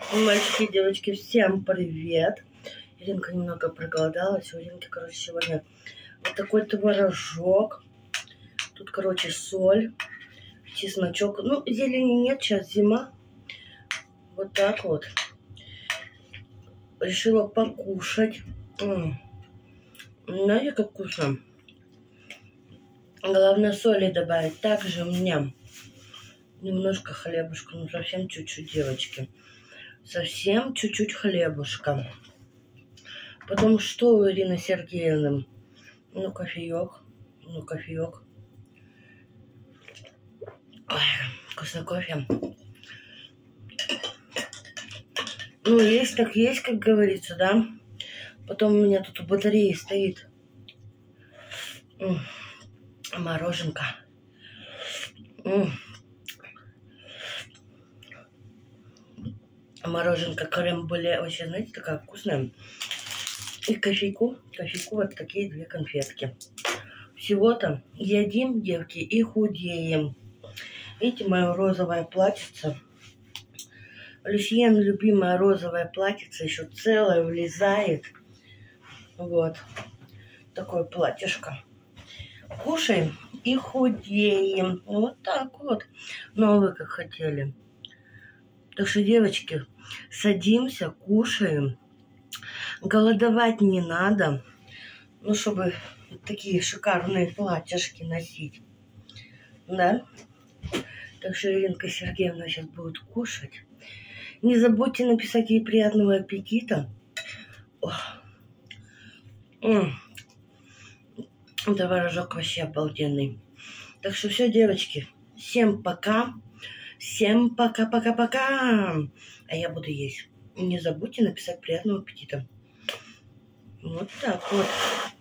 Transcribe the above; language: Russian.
Мальчики, девочки, всем привет! Иринка немного проголодалась. У Иринки, короче, сегодня вот такой творожок. Тут, короче, соль, чесночок. Ну, зелени нет, сейчас зима. Вот так вот. Решила покушать. Знаете, как вкусно? Главное, соли добавить. Также у меня немножко хлебушка, ну совсем чуть-чуть, девочки. Совсем чуть-чуть хлебушка. Потом что у Ирины Сергеевны? Ну, кофеек. Ну, кофеек. Ой, вкусный кофе. Ну, есть так есть, как говорится, да? Потом у меня тут у батареи стоит мороженка. Мороженка крем-брюле. Вообще, знаете, такая вкусная. И кофейку вот такие 2 конфетки. Всего-то едим, девки, и худеем. Видите, мое розовое платьице. Люсьен, любимое розовое платьице, еще целое влезает. Вот. Такое платьишко. Кушаем и худеем. Вот так вот. Ну, а вы как хотели. Так что, девочки, садимся, кушаем. Голодовать не надо. Ну, чтобы такие шикарные платьишки носить. Да? Так что Иринка Сергеевна сейчас будет кушать. Не забудьте написать ей приятного аппетита. Творожок вообще обалденный. Так что все, девочки. Всем пока. Всем пока-пока-пока. А я буду есть. Не забудьте написать приятного аппетита. Вот так вот.